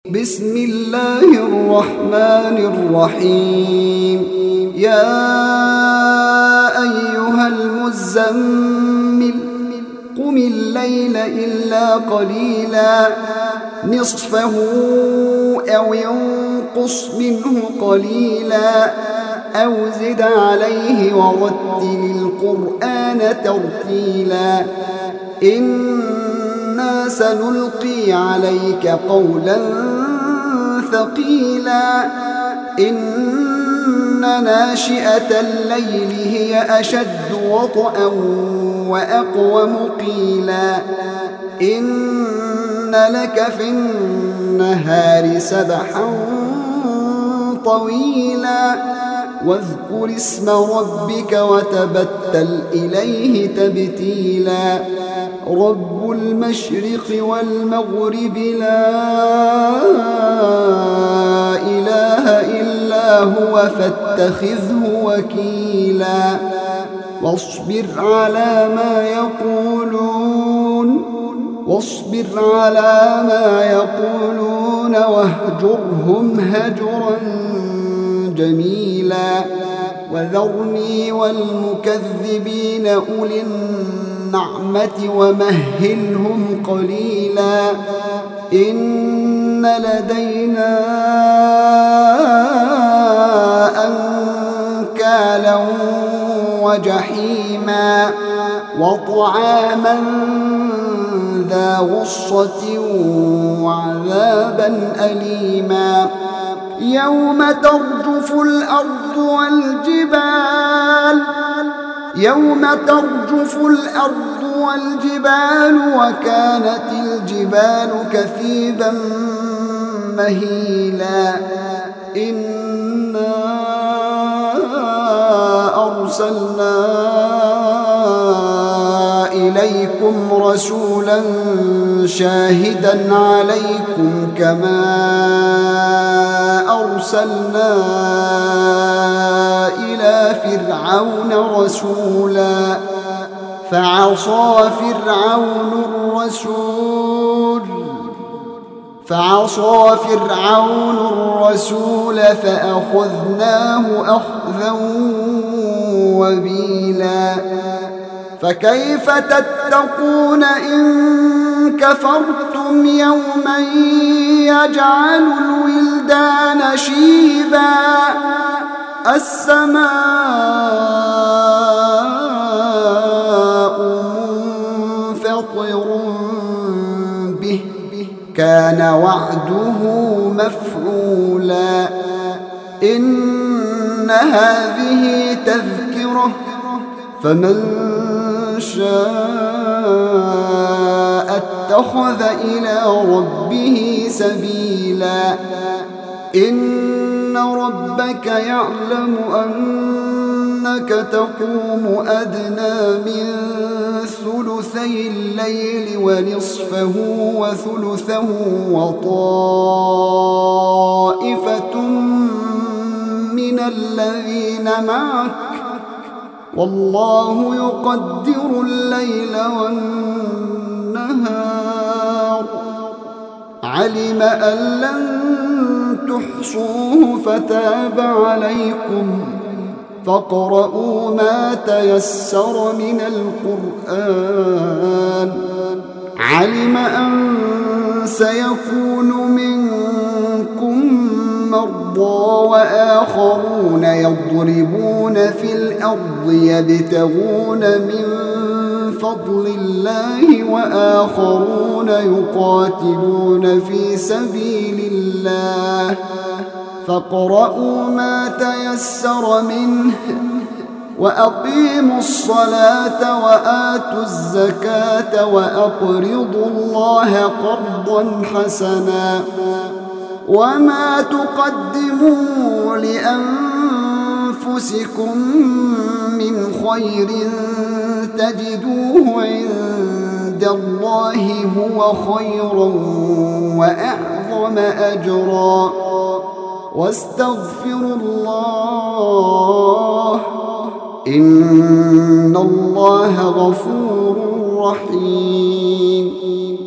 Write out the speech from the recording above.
بسم الله الرحمن الرحيم. يا أيها المزمل قم الليل إلا قليلا نصفه أو ينقص منه قليلا أو زد عليه ورتل القرآن ترتيلا إنا سنلقي عليك قولا ثقيلا إن ناشئة الليل هي أشد وطئا وأقوم قيلا إن لك في النهار سبحا طويلا واذكر اسم ربك وتبتل إليه تبتيلا رب المشرق والمغرب لا إله إلا هو فاتخذه وكيلا واصبر على ما يقولون واهجرهم هجرا جميلا وذرني والمكذبين أولي النعمة ومهلهم قليلا إن لدينا أنكالا وجحيما وطعاما ذا غصة وعذابا أليما يوم ترجف الأرض والجبال وكانت الجبال كثيبا مهيلا إنا أرسلنا إليكم رسولا شاهدا عليكم كما أرسلنا إلى فرعون رسولا فعصى فرعون الرسول فأخذناه أخذا وبيلا فكيف تتقون إن كفرتم يوما يجعل الولدان شيبا السماء منفطر به كان وعده مفعولا إن هذه تذكرة فمن شاء اتخذ إلى ربه سبيلا إن ربك يعلم أنك تقوم أدنى من ثلثي الليل ونصفه وثلثه وطائفة من الذين معك والله يقدر الليل والنهار علم أن لن تحصوه فتاب عليكم فاقرؤوا ما تيسر من القرآن علم أن سيكون منكم مرضى وآخرون يضربون في الأرض يبتغون من فضل الله وآخرون يقاتلون في سبيل الله فاقرؤوا ما تيسر منه وأقيموا الصلاة وآتوا الزكاة وأقرضوا الله قرضا حسنا وما تقدموا لأنفسكم من خير تجدوه عند الله هو خيرا وأعظم أجرا واستغفروا الله إن الله غفور رحيم